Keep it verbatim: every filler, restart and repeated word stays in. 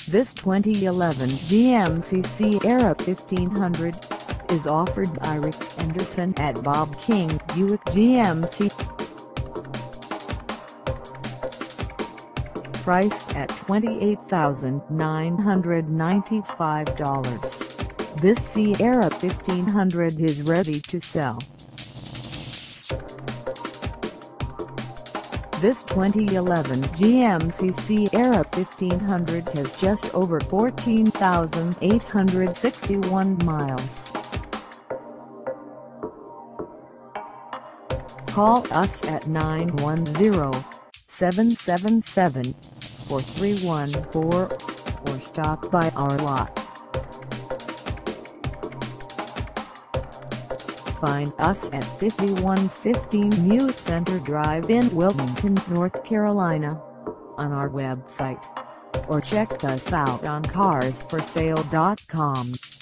This twenty eleven G M C Sierra fifteen hundred is offered by Rick Anderson at Bob King Buick G M C. Priced at twenty-eight thousand nine hundred ninety-five dollars, this Sierra fifteen hundred is ready to sell. This twenty eleven G M C Sierra fifteen hundred has just over fourteen thousand eight hundred sixty-one miles. Call us at nine one zero, seven seven seven, four three one four or stop by our lot. Find us at fifty-one fifteen New Center Drive in Wilmington, North Carolina, on our website, or check us out on cars for sale dot com.